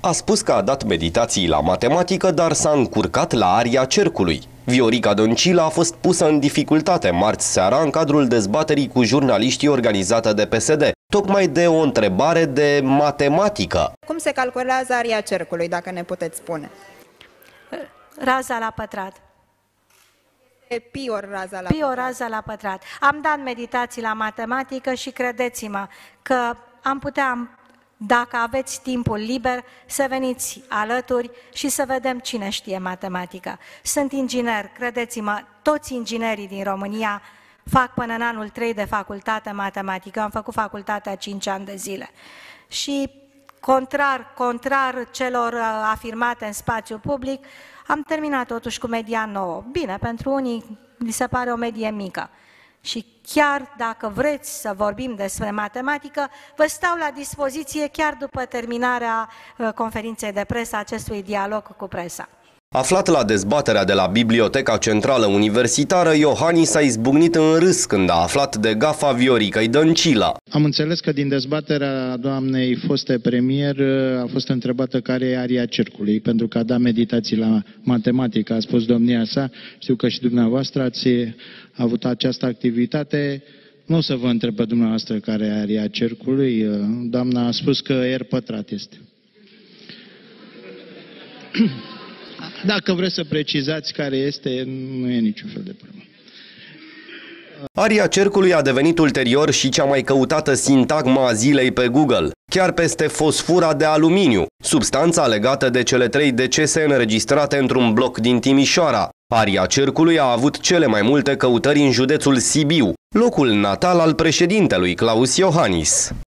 A spus că a dat meditații la matematică, dar s-a încurcat la aria cercului. Viorica Dăncilă a fost pusă în dificultate marți seara în cadrul dezbaterii cu jurnaliștii organizată de PSD, tocmai de o întrebare de matematică. Cum se calculează aria cercului, dacă ne puteți spune? Raza la pătrat. Pi ori raza la Pi ori raza la pătrat. Am dat meditații la matematică și credeți-mă că am putea, dacă aveți timpul liber, să veniți alături și să vedem cine știe matematică. Sunt inginer, credeți-mă, toți inginerii din România fac până în anul 3 de facultate matematică. Am făcut facultatea 5 ani de zile. Și contrar celor afirmate în spațiu public, am terminat totuși cu media 9. Bine, pentru unii li se pare o medie mică. Și chiar dacă vreți să vorbim despre matematică, vă stau la dispoziție chiar după terminarea conferinței de presă acestui dialog cu presa. Aflat la dezbaterea de la Biblioteca Centrală Universitară, Iohannis a izbucnit în râs când a aflat de gafa Vioricăi Dăncilă. Am înțeles că din dezbaterea doamnei foste premier a fost întrebată care e aria cercului, pentru că a dat meditații la matematică, a spus domnia sa. Știu că și dumneavoastră ați avut această activitate. Nu o să vă întreb pe dumneavoastră care e aria cercului. Doamna a spus că R pătrat este. Dacă vreți să precizați care este, nu e niciun fel de problemă. Aria cercului a devenit ulterior și cea mai căutată sintagmă a zilei pe Google, chiar peste fosfura de aluminiu, substanța legată de cele 3 decese înregistrate într-un bloc din Timișoara. Aria cercului a avut cele mai multe căutări în județul Sibiu, locul natal al președintelui Claus Iohannis.